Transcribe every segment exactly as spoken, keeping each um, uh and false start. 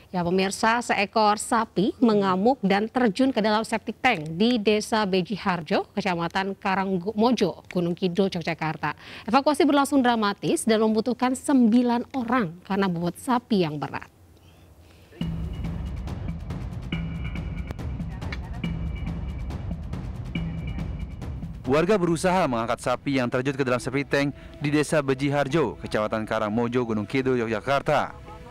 Ya pemirsa, seekor sapi mengamuk dan terjun ke dalam septic tank di Desa Bejiharjo, Kecamatan Karangmojo, Gunung Kidul, Yogyakarta. Evakuasi berlangsung dramatis dan membutuhkan sembilan orang karena bobot sapi yang berat. Warga berusaha mengangkat sapi yang terjun ke dalam septic tank di Desa Bejiharjo, Kecamatan Karangmojo, Gunung Kidul, Yogyakarta.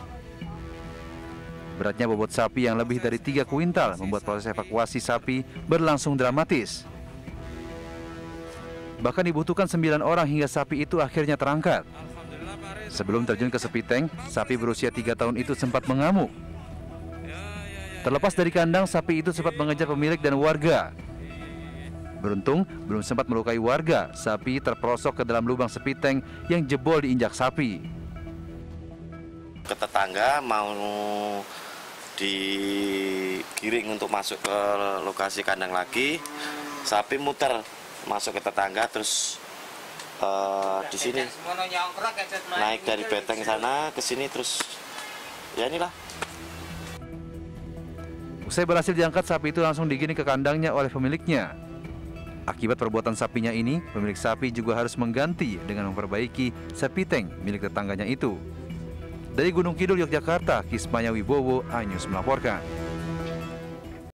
Beratnya bobot sapi yang lebih dari tiga kuintal membuat proses evakuasi sapi berlangsung dramatis. Bahkan dibutuhkan sembilan orang hingga sapi itu akhirnya terangkat. Sebelum terjun ke septic tank, sapi berusia tiga tahun itu sempat mengamuk. Terlepas dari kandang, sapi itu sempat mengejar pemilik dan warga. Beruntung, belum sempat melukai warga, sapi terperosok ke dalam lubang septic tank yang jebol diinjak sapi. Ke tetangga mau digiring untuk masuk ke lokasi kandang lagi, sapi muter masuk ke tetangga, terus uh, di sini naik dari beteng sana ke sini, terus ya inilah. Usai berhasil diangkat, sapi itu langsung digiring ke kandangnya oleh pemiliknya. Akibat perbuatan sapinya ini, pemilik sapi juga harus mengganti dengan memperbaiki septic tank milik tetangganya itu. Dari Gunung Kidul, Yogyakarta, Kismaya Wibowo, iNews melaporkan.